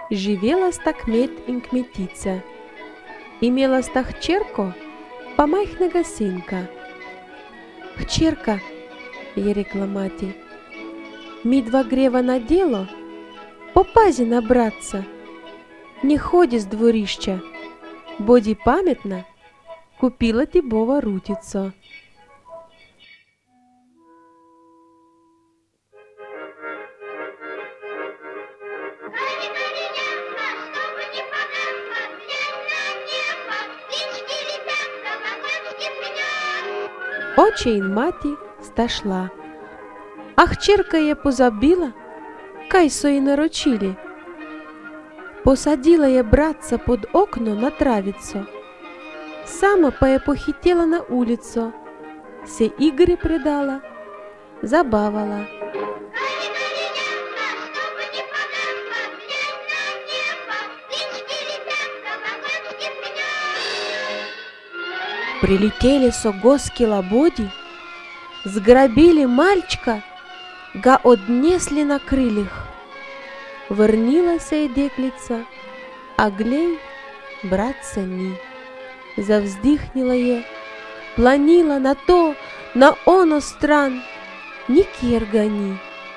Живела ста кмет и кметица. Имела ста хчерко, помайхнега синка. Хчерка, je rekla mati, mi dva greva na djelo, popazi na bratca, ne hodi s dvorišća, bodi pametna, kupila ti bova rutico. Оче ин мати ста шла, а хчерка je pozabila, kaj so ji naročili. Посадила je bratca pod okno na travico, sama pa je pohitela na ulico, se igri predala, zabavala. Прилетели со госки лабоди, сграбили мальчика, га однесли на крыльях. Вернилася й деклица, а глей, братца ни. Завздихнила je, планила на то, на оно стран, никер га ни.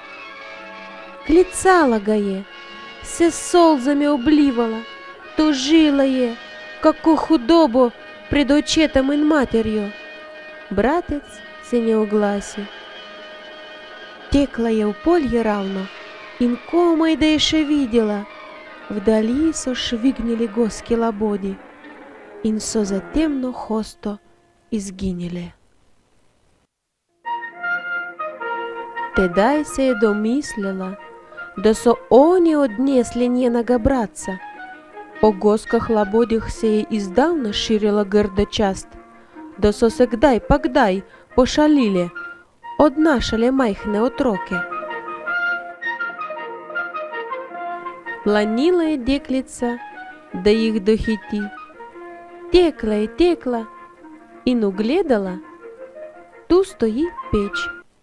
Клицала га je, се солзами обливала, тужила je, како худобо пред очетом ин матерью. Братец се не огласи. Текла je u polje ravno, in komaj da je še videla, vdali so švignili goski labodi in so za temno hosto izginile. Tedaj se je domislila, da so oni odnesli njenega bratca. Po goskah labodih se je izdavna širila grda čast, da so se kdaj pa kdaj pošalile, odnašale majhne otroke. Planila je deklica, da jih dohiti. Tekla je tekla in ugledala, tu stoji peč.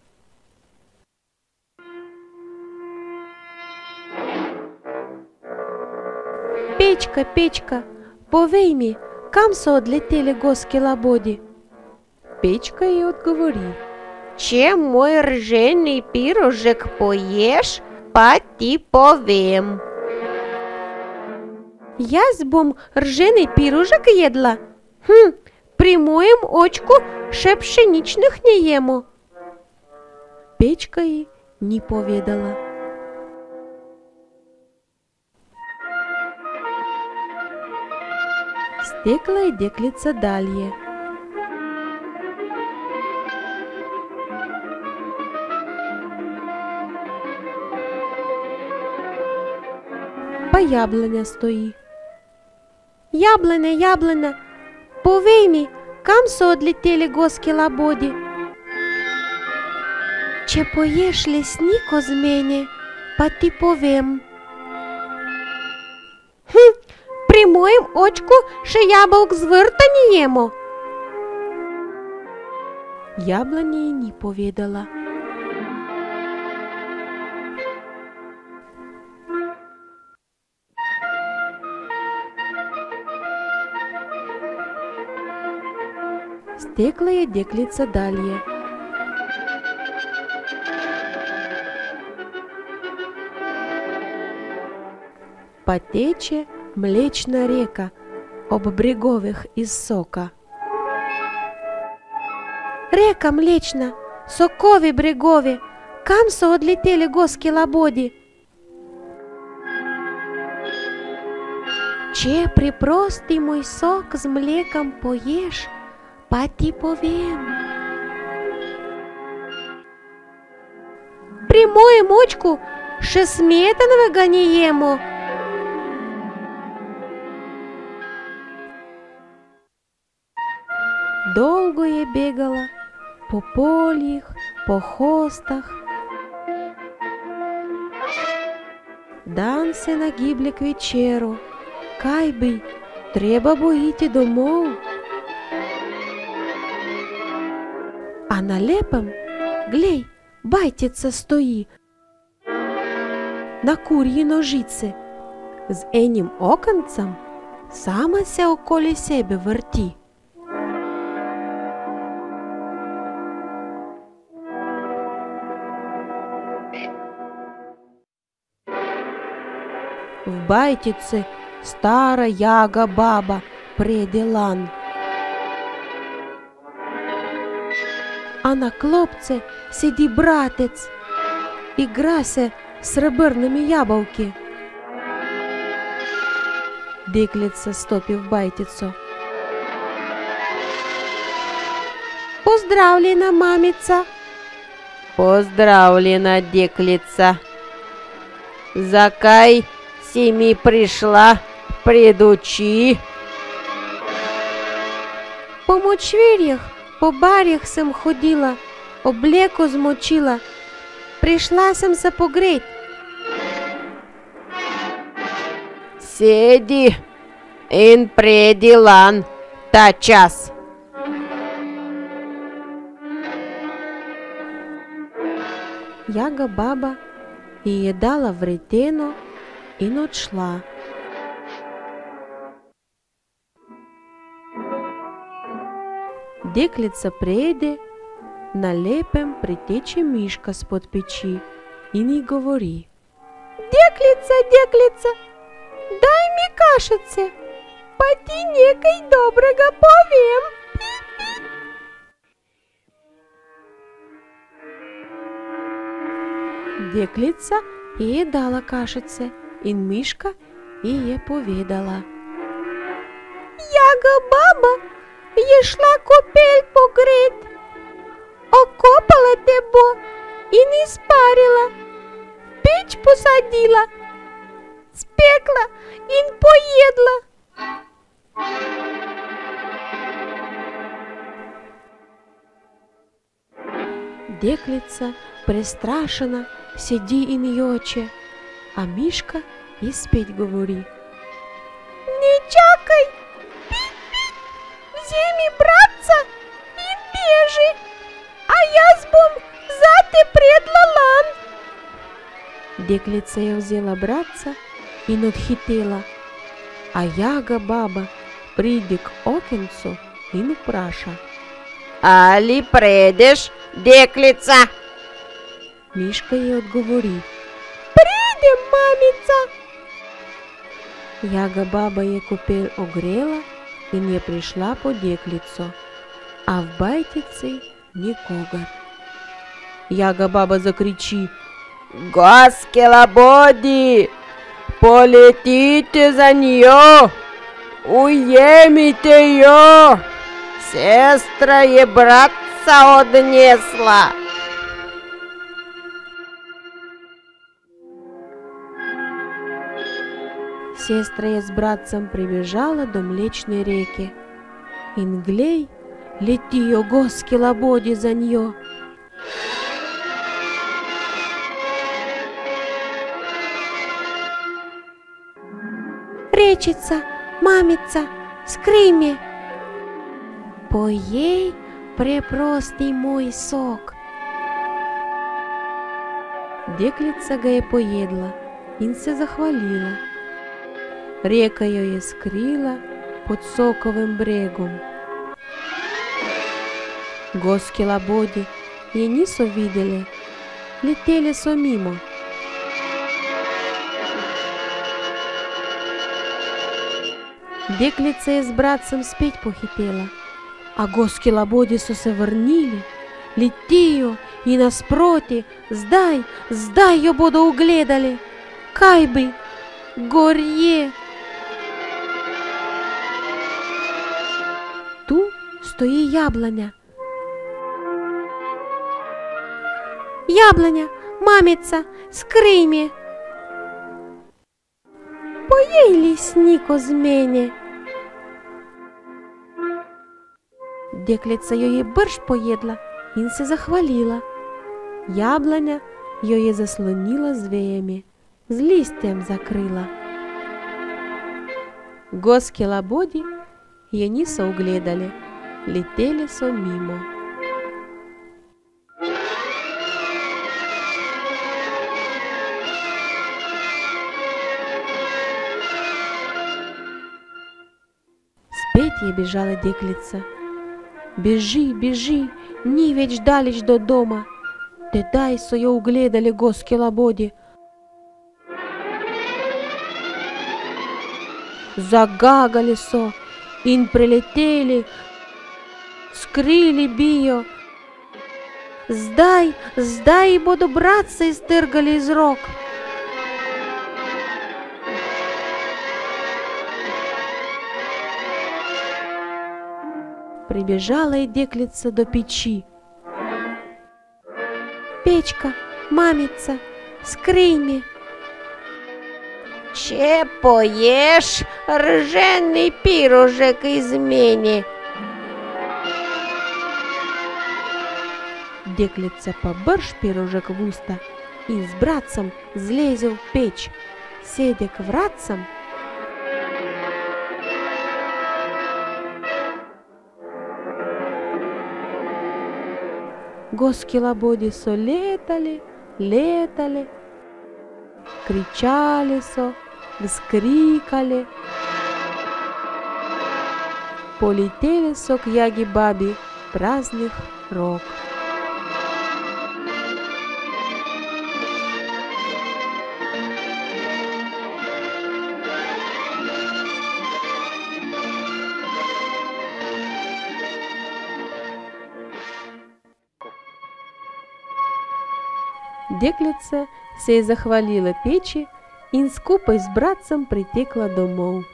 Печка, печка, повей ми, kam so odleteli goski labodi? Печка ей odgovori: Če moj rženi pirožek poješ, pa ti povem. Jaz bom rženi pirožek jedla? Pri mojem očku še pšeničnih ne jemo. Печка ji ni povedala. Stekla je deklica dalje. Pa jablanja stoji. Jablane, jablane, povej mi, kam so odleteli goski labodi? Če poješ lesniko z mene, pa ti povem. Pri mojem očku še jabolk z vrta ne jemo. Jablanja ji ni povedala. Stekla je deklica dalje. Pa teče mlečna reka ob bregovih iz soka. Reka mlečna, sokovi bregovi, kam so odleteli goski labodi? Če preprosti moj sok z mlekom poješ, pa ti povem. Pri mojem očku še smetanovega ne jemo. Dolgo je begala po poljih, po hostah. Dan se nagiblje k večeru. Kaj bi, treba bo iti domov. A na lepem, glej, bajtica stoji na kurji nožici, з енім оконцем сама ся околі себе верті. В байтице стара яга баба преде лан. А на клопце сиді братець і грася среберними яблуки. Деклица стопи в байтицу. Поздравлена, мамица. Поздравлена, деклица. Закай семи пришла, предучи. По мочвір'ях, по барях сем ходила, облеко змочила, пришла сем се погреть. Седи, ин преди лан, та час. Яга баба її дала вретено і ночла. Деклица прийде, налепем притече мішка з-под печі і не говорі: Деклица, деклица, дай ми кашице, поди некой доброго повем. Деклица їй дала кашице, і мишка їй повідала: Яга баба йшла купель погреть, окопала тебе і не спарила, печ посадила, спекла і поїдла. Деклица престрашена сиді і не оче, а мишка і спеть говорі: Не чакай, пить-пить, вземи братца і бежи, а я збом зате предлалан. Деклица я взяла братца і надхитила, а яга баба прийде к окенцу і не праша: Али предеш, деклица? Мишка їй отговорі: Прийдем, мамица. Яга баба їй купель огрела і не прийшла по деклицу, а в байтиці нікого. Яга баба закричи: Госкелабоди, полетите за нее, уемите ее, сестра и братца однесла. Сестра с братцем прибежала до Млечной реки. Инглей, лети ее госкелабоди за нее. Речица, мамица, скриме, поей препростый мой сок. Деклица га je поjedla in se zahvalila. Река ее скрила под соковым брегом. Госкелабоди je niso vidjeli, leteli so mimo. Деклица je s bratcem spet pohitela, a goskelaboди so se vrnili, letijo in nasproti, zdaj jo bodo ugledali. Kaj bi? Gorje! Tu stoji jablanja. Jablanja, mamica, skrij mi. Pojej listniko z mene. Деклица jo je brž pojedla in se zahvalila. Jablanja jo je zaslonila z vejami, z listjem zakrila. Goskelaboди je niso ugledali, leteli so mimo. Тє біжала деклиця. Біжи, біжи, нівеч далеч до дома. Те дай со ё угледали госки лабоді. Загагали со, ін прилетели, скрили био. Сдай, сдай, буду браться, истыргали из рог. Прибежала и деклица до печи. Печка, мамица, скрий мне. Че поєш, ржений пірожек із мені? Деклица поберж пирожек в уста и с братцем злезе в печь, седя к вратцам. Госки лабоди со летали, летали, кричали со, вскрикали. Полетели со к яги баби праздных рог. Деклица сей захвалила печи, ин с купой с братцем притекла домов.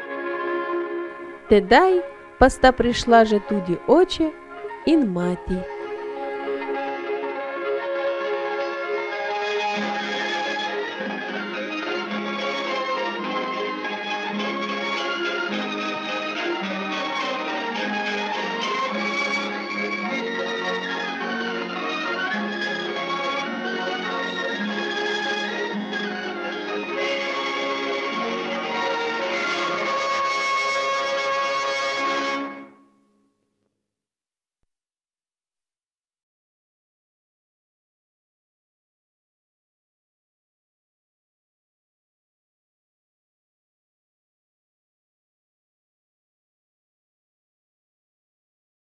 Те дай поста пришла же туди оче, ін маті.